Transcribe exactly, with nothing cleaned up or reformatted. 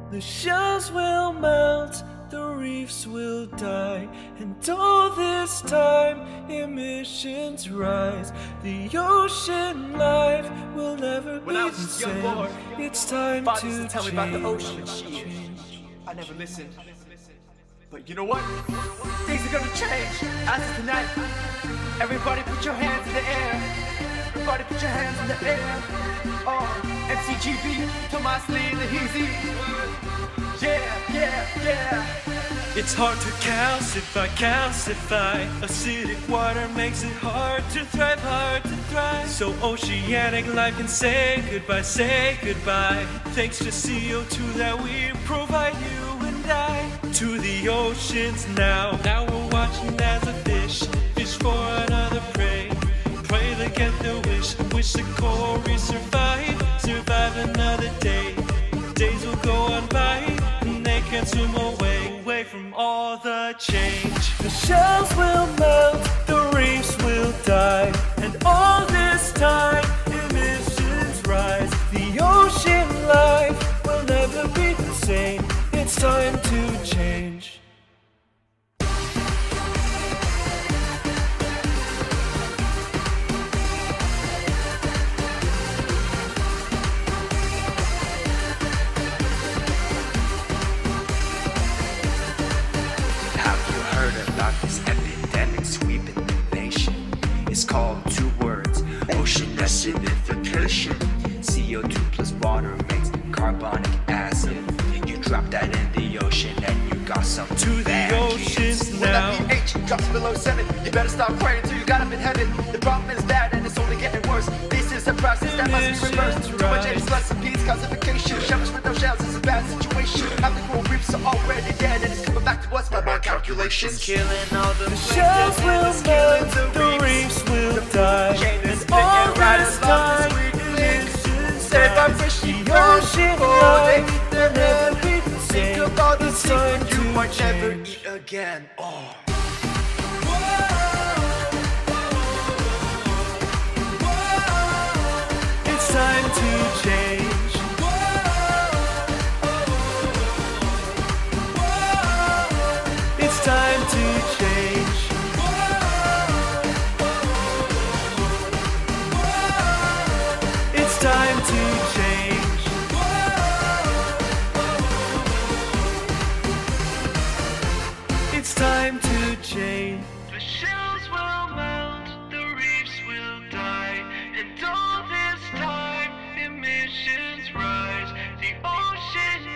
The shells will melt, the reefs will die, and all this time emissions rise. The ocean life will never be the same. Boy, it's time to change. Tell me about the ocean. I never listened. But you know what? Things are gonna change as of tonight. Everybody put your hands in the air. Everybody put your hands in the air. Oh, M C G B, Thomas Lee, the heezy. Yeah, yeah, yeah. It's hard to calcify, calcify. Acidic water makes it hard to thrive, hard to thrive. So oceanic life can say goodbye, say goodbye. Thanks to C O two that we provide, you and I. To the oceans now. Now we're watching as a fish, fish for another prey. Pray they get their wish, wish the coral reefs survive, survive another day. Days will go on by, and they can't swim away, away from all the change. The shells will melt, the reefs will die, and all this time emissions rise. The ocean life will never be the same. It's time to change. This epidemic sweeping the nation. It's called two words: ocean acidification. C O two plus water makes carbonic acid. You drop that in the ocean and you got some to the oceans now. When that pH drops below seven, you better stop praying till you got up in heaven. The problem is bad and it's only getting worse. This is a process that must be reversed. Too much H plus and P's calcification. Shells with no shells is a bad situation. Half the coral reefs are already dead and it's coming back to us by my calculations. Killing all the, the shells will melt, the, the reefs will die, and all this time emissions rise. The ocean life will never be the same. Think about the it's time you to might change. never eat again. Oh. It's time to change. It's time to change. It's time to change. It's time to change. The shells will melt, the reefs will die, and all this time emissions rise. The ocean